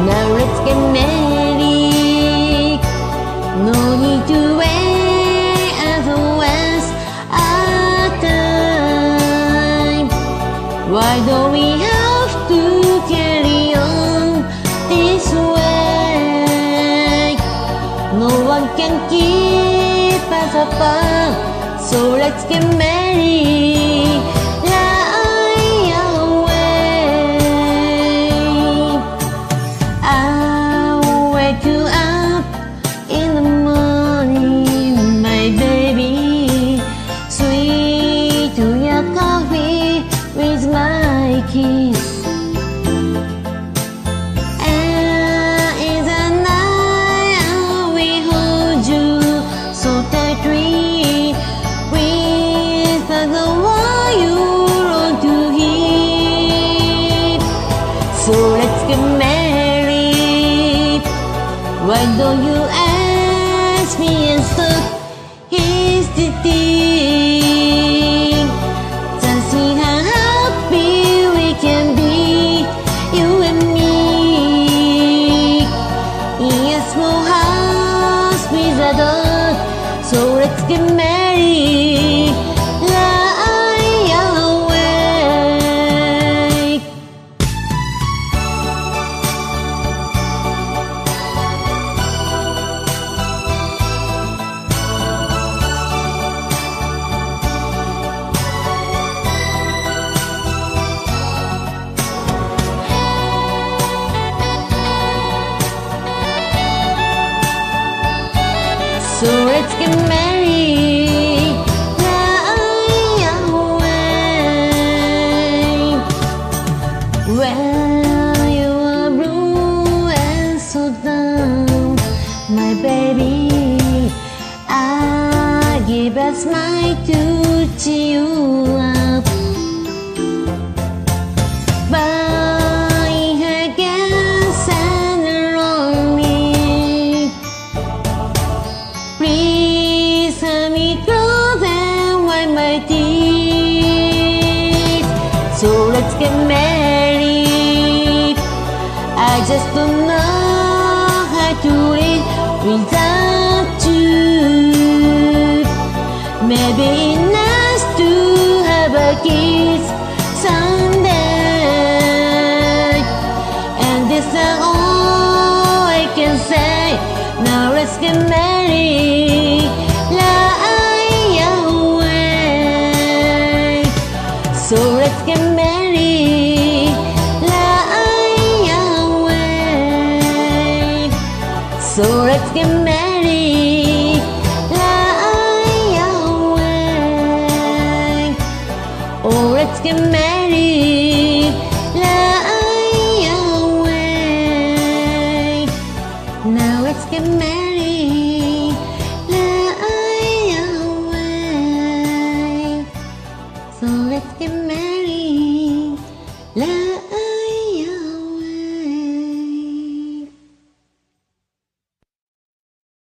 Now let's get married. No need to wait as a waste our time. Why don't we have to carry on this way? No one can keep us apart, so let's get married right away. I'll wake you up in the morning, my baby. Sweet to your coffee with my kiss. And in the night I will hold you so tightly, whisper the one you want to hear. So let's get married. Why don't you ask me and stop? Here's the thing. Just see how happy we can be, you and me, in a small house with a dog. So let's get married right away. So let's get married right away. When you are blue and so down, my baby, I give a smile to cheer you up. Buying her gas and lonely. Please help me close and wipe my tears. So let's get married. I just don't know how to live without you. Maybe it's nice to have a kiss someday. And this is all I can say. Now let's get married right away. So let's get married right away. So let's get married right away. Oh, let's get married.